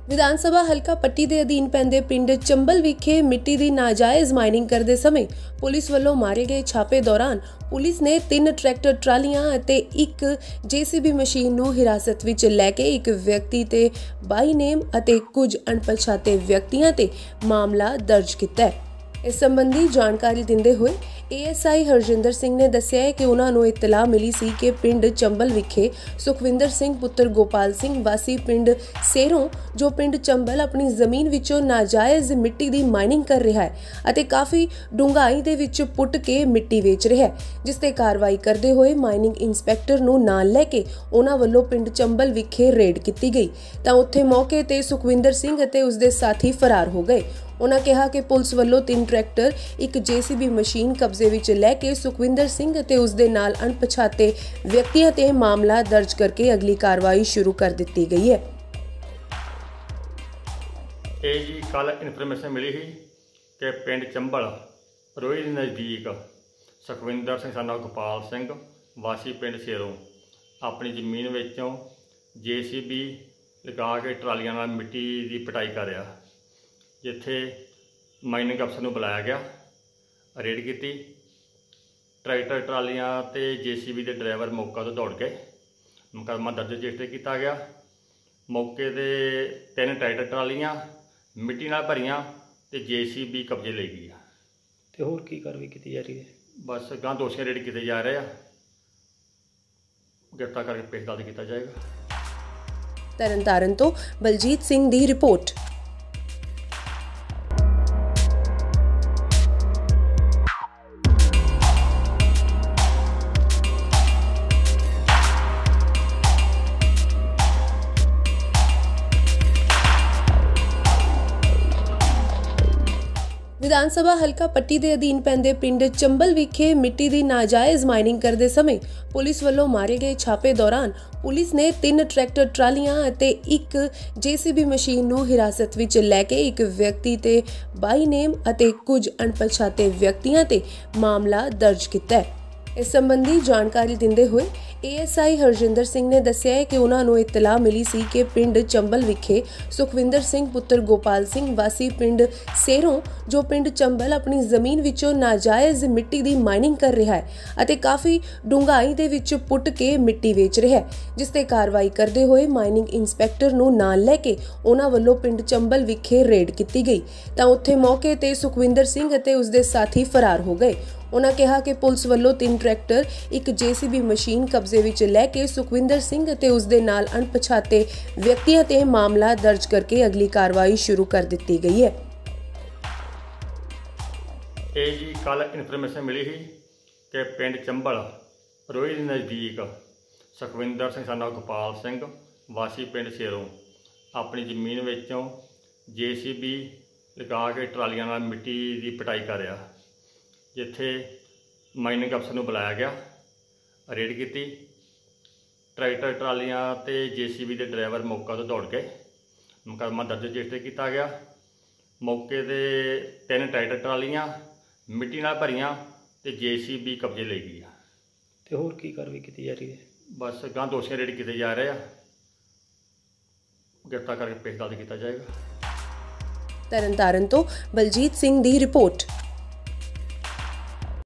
विधान सभा हल्का पट्टी के अधीन पैंदे पिंड चंबल विखे मिट्टी की नाजायज माइनिंग करते समय पुलिस वालों मारे गए छापे दौरान पुलिस ने 3 ट्रैक्टर ट्रालियां अते एक जेसीबी मशीन नूं हिरासत विच लैके एक व्यक्ति ते बाई नेम अते कुछ अणपछाते व्यक्तियों ते मामला दर्ज किया है। इस संबंधी जानकारी दिंदे हुए एएसआई हरजिंदर सिंह ने दस्सिया है कि उन्होंने इतला मिली सी कि पिंड चंबल विखे सुखविंदर सिंह पुत्र गोपाल सिंह वासी पिंड सेरों जो पिंड चंबल अपनी जमीन विचों नाजायज मिट्टी की माइनिंग कर रहा है अते काफ़ी डूंघाई दे विच पुट के मिट्टी वेच रहा है, जिस ते कार्रवाई करते हुए माइनिंग इंस्पैक्टर नूं नाल लैके उन्हां वल्लों पिंड चंबल विखे रेड की गई तां उत्थे मौके ते सुखविंदर सिंह अते उसदे साथी फरार हो गए। उन्होंने कहा कि पुलिस वालों 3 ट्रैक्टर एक जेसीबी मशीन कब्जे विच लैके सुखविंदर सिंह अते उसदे नाल अणपछाते व्यक्तियों ते मामला दर्ज करके अगली कार्रवाई शुरू कर दी गई है। जी कल इन्फॉर्मेशन मिली थी कि पिंड चंबल रोही के नज़दीक सुखविंदर सिंह सन गोपाल सिंह वासी पिंड सेरों अपनी जमीन विचों जेसीबी लगा के ट्रालियां नाल मिट्टी की पिटाई कर रहा, जिथे माइनिंग अफसर नूं बुलाया गया, रेड की, ट्रैक्टर ट्रालियां ते जेसीबी के ड्राइवर मौका तो दौड़ गए, मुकदमा दर्ज रजिस्टर किया गया। मौके ते 3 ट्रैक्टर ट्रालियां मिट्टी नाल भरियां ते जेसीबी कब्जे ले गई है। ते होर की कार्रवाई की जा रही है? बस गां दोषी रेड किए जा रहे हैं, गिरफ्तार करके पेश दर्ज किया जाएगा। तरनतारन तो बलजीत सिंह दी रिपोर्ट। विधानसभा हल्का पट्टी के अधीन पैंदे पिंड चंबल विखे मिट्टी की नाजायज माइनिंग करते समय पुलिस वालों मारे गए छापे दौरान पुलिस ने 3 ट्रैक्टर ट्रालियां अते एक जेसीबी मशीन नूं हिरासत विच लैके एक व्यक्ति ते बाई नेम अते कुछ अणपछाते व्यक्तियों ते मामला दर्ज किया है। इस संबंधी जानकारी दिंदे हुए एएसआई हरजिंदर सिंह ने दस्सिया है कि उन्होंने इतला मिली सी कि पिंड चंबल विखे सुखविंदर सिंह पुत्र गोपाल सिंह वासी पिंड सेरों जो पिंड चंबल अपनी जमीन विचों नाजायज मिट्टी की माइनिंग कर रहा है अते काफ़ी डूंघाई दे विच पुट के मिट्टी वेच रहा है, जिस ते कार्रवाई करते हुए माइनिंग इंस्पैक्टर नूं नाल लैके उन्हां वल्लों पिंड चंबल विखे रेड की गई तां उत्थे मौके ते सुखविंदर सिंह अते उसदे साथी फरार हो गए। उन्होंने कहा कि पुलिस वालों 3 ट्रैक्टर एक जेसीबी मशीन कब्जे विच लैके सुखविंदर सिंह अते उसदे नाल अणपछाते व्यक्तियों ते मामला दर्ज करके अगली कार्रवाई शुरू कर दी गई है। जी कल इन्फॉर्मेशन मिली थी कि पिंड चंबल रोही के नज़दीक सुखविंदर सिंह सन गोपाल सिंह वासी पिंड सेरों अपनी जमीन विचों जेसीबी लगा के ट्रालियां नाल मिट्टी की पिटाई कर रहा, जिथे माइनिंग अफसर नूं बुलाया गया, रेड की, ट्रैक्टर ट्रालियां ते जेसीबी के ड्राइवर मौका तो दौड़ गए, मुकदमा दर्ज रजिस्टर किया गया। मौके ते 3 ट्रैक्टर ट्रालियां मिट्टी नाल भरियां ते जेसीबी कब्जे ले गई है। ते होर की कार्रवाई की जा रही है? बस गां दोषी रेड किए जा रहे हैं, गिरफ्तार करके पेश दर्ज किया जाएगा। तरनतारन तो बलजीत सिंह दी रिपोर्ट।